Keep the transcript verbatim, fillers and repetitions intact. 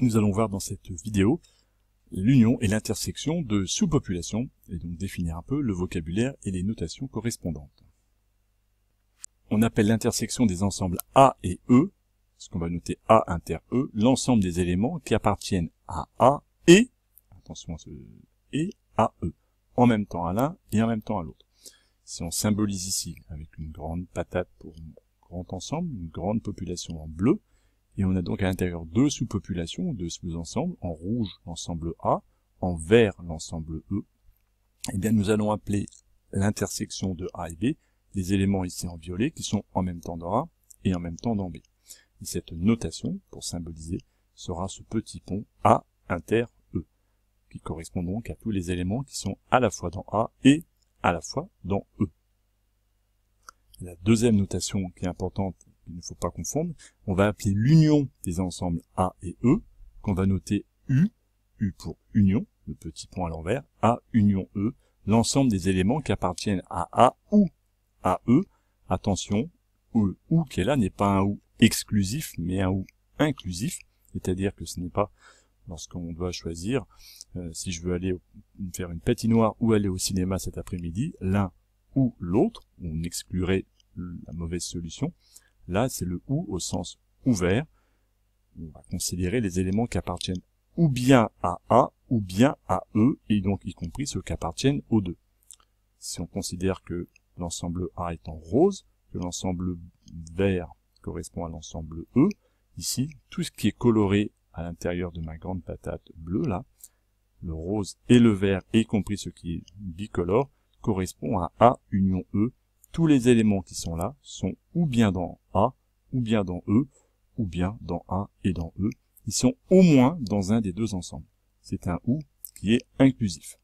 nous allons voir dans cette vidéo l'union et l'intersection de sous-populations, et donc définir un peu le vocabulaire et les notations correspondantes. On appelle l'intersection des ensembles A et E, ce qu'on va noter A inter E, l'ensemble des éléments qui appartiennent à A et, attention à ce, et à E, en même temps à l'un et en même temps à l'autre. Si on symbolise ici avec une grande patate pour un grand ensemble, une grande population en bleu, et on a donc à l'intérieur deux sous-populations, deux sous-ensembles, en rouge l'ensemble A, en vert l'ensemble E, et bien nous allons appeler l'intersection de A et B les éléments ici en violet qui sont en même temps dans A et en même temps dans B. Et cette notation, pour symboliser, sera ce petit pont A inter E, qui correspond donc à tous les éléments qui sont à la fois dans A et à la fois dans E. La deuxième notation qui est importante, il ne faut pas confondre, on va appeler l'union des ensembles A et E, qu'on va noter U, U pour union, le petit pont à l'envers, A union E, l'ensemble des éléments qui appartiennent à A ou à E. Attention, le ou qui est là n'est pas un ou exclusif, mais un ou inclusif, c'est-à-dire que ce n'est pas lorsqu'on doit choisir, euh, si je veux aller faire une patinoire ou aller au cinéma cet après-midi, l'un ou l'autre, on exclurait la mauvaise solution. Là, c'est le ou au sens ouvert. On va considérer les éléments qui appartiennent ou bien à A ou bien à E, et donc y compris ceux qui appartiennent aux deux. Si on considère que l'ensemble A est en rose, que l'ensemble vert correspond à l'ensemble E, ici, tout ce qui est coloré à l'intérieur de ma grande patate bleue, là, le rose et le vert, y compris ce qui est bicolore, correspond à A union E. Tous les éléments qui sont là sont ou bien dans A, ou bien dans E, ou bien dans A et dans E. Ils sont au moins dans un des deux ensembles. C'est un ou qui est inclusif.